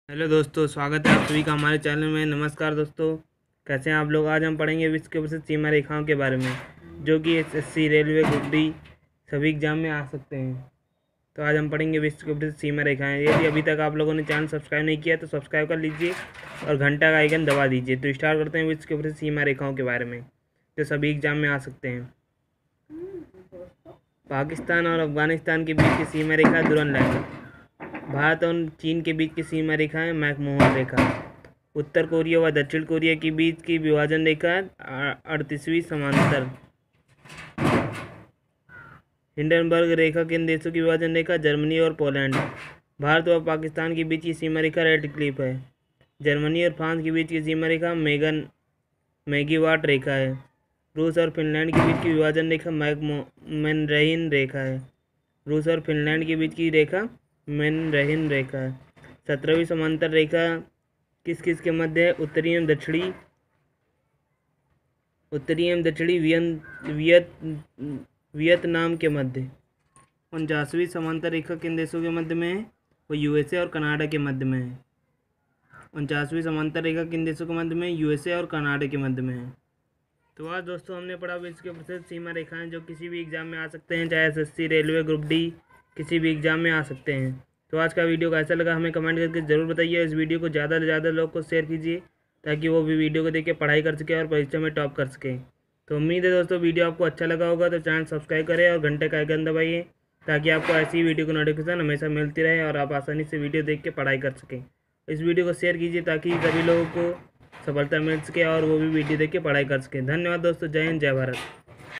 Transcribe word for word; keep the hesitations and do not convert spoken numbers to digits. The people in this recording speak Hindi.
हेलो दोस्तों, स्वागत है आप सभी का हमारे चैनल में। नमस्कार दोस्तों, कैसे हैं आप लोग। आज हम पढ़ेंगे विश्व के प्रसिद्ध सीमा रेखाओं के बारे में, जो कि एसएससी, रेलवे, ग्रुप डी सभी एग्जाम में आ सकते हैं। तो आज हम पढ़ेंगे विश्व के प्रसिद्ध सीमा रेखाएं। यदि अभी तक आप लोगों ने चैनल सब्सक्राइब नहीं किया तो सब्सक्राइब कर लीजिए और घंटा का आइकन दबा दीजिए। तो स्टार्ट करते हैं विश्व के प्रसिद्ध सीमा रेखाओं के बारे में, जो सभी एग्जाम में आ सकते हैं। पाकिस्तान और अफगानिस्तान के बीच की सीमा रेखा दुरन लाइन। भारत और चीन के बीच की सीमा रेखा है मैकमोहन रेखा। उत्तर कोरिया व दक्षिण कोरिया के बीच की विभाजन रेखा अड़तीसवीं समांतर। हिंडनबर्ग रेखा किन देशों की विभाजन रेखा? जर्मनी और पोलैंड। भारत व पाकिस्तान के बीच की सीमा रेखा रेड क्लिफ है। जर्मनी और फ्रांस के बीच की सीमा रेखा मेगन मैगीवाट रेखा है। रूस और फिनलैंड के बीच की विभाजन रेखा मैकमोहन रेखा है। रूस और फिनलैंड के बीच की रेखा मैनरहिन रेखा है। सत्रहवीं समांतर रेखा किस किस के मध्य है? उत्तरी एवं दक्षिणी उत्तरी एवं दक्षिणी वियत वियत वियतनाम के मध्य। उनचासवीं समांतर रेखा किन देशों के मध्य में है? वो यूएसए और कनाडा के मध्य में है। उनचासवीं समांतर रेखा किन देशों के मध्य में? यूएसए और कनाडा के मध्य में है। तो आज दोस्तों हमने पढ़ा विश्व के प्रसिद्ध सीमा रेखाएं, जो किसी भी एग्जाम में आ सकते हैं, चाहे एसएससी, रेलवे, ग्रुप डी किसी भी एग्जाम में आ सकते हैं। तो आज का वीडियो कैसा लगा हमें कमेंट करके ज़रूर बताइए। इस वीडियो को ज़्यादा से ज़्यादा लोग को शेयर कीजिए, ताकि वो भी वीडियो को देख के पढ़ाई कर सके और परीक्षा में टॉप कर सकें। तो उम्मीद है दोस्तों वीडियो आपको अच्छा लगा होगा। तो चैनल सब्सक्राइब करें और घंटे का आइकन दबाइए, ताकि आपको ऐसी वीडियो की नोटिफिकेशन हमेशा मिलती रहे और आप आसानी से वीडियो देख के पढ़ाई कर सकें। इस वीडियो को शेयर कीजिए, ताकि सभी लोगों को सफलता मिल सके और वो भी वीडियो देख के पढ़ाई कर सकें। धन्यवाद दोस्तों। जय हिंद, जय भारत।